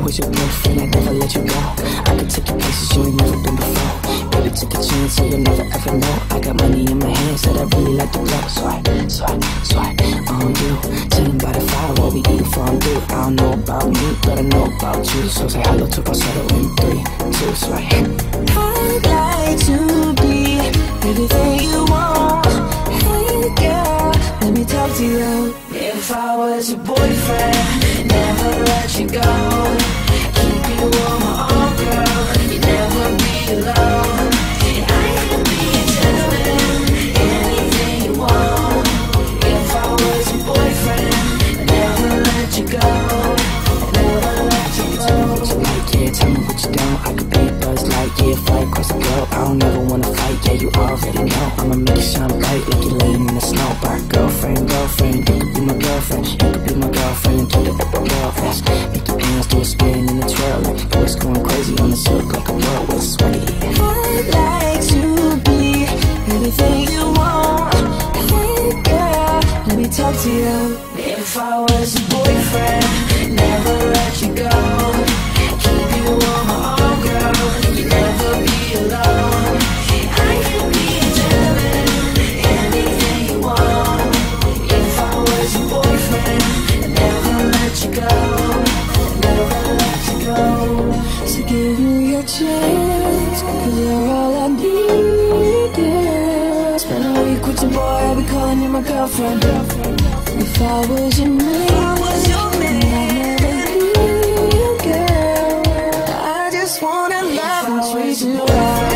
was your boyfriend, I'd never let you go. I could take you places you ain't never been before. Baby, take a chance, so you'll never ever know. I got money in my hands that I really like to blow. Swipe on you. Chillin' by the fire while we eat fondue. I don't know about me, but I know about you. So say hello to falsetto in 3, 2, swipe. I'd like to be everything you want. Hey girl, let me talk to you. If I was your boyfriend, never let you go. Keep you on my arm, girl. You'd never be alone. And I can be a gentleman, anything you want. If I was your boyfriend, never let you go. Never let you go. Tell me what you like, yeah, tell me what you don't. I could be a Buzz Lightyear, fly across the globe. I don't ever wanna fight, yeah, you already know. I'ma make it shine bright like you're laying in the snow. Bar girlfriend, you could be my girlfriend. You could be my girlfriend and do the girl fast. Make your hands do a spin and a twirl. Like boys going crazy on the silk like a whirlwind sway. I'd like to be everything you want. Hey girl, let me talk to you. If I was your boyfriend, never let you go. Keep you on my arm, girl. You'd never be alone. I can be a gentleman, anything you want. If I was your boyfriend, never let you go. Never let you go. So give me a chance, 'cause you're all I need, yeah. Spend a week with your boy, I'll be calling you my girlfriend. If I was your man, I'd never leave you, girl. I just wanna love and treat you right.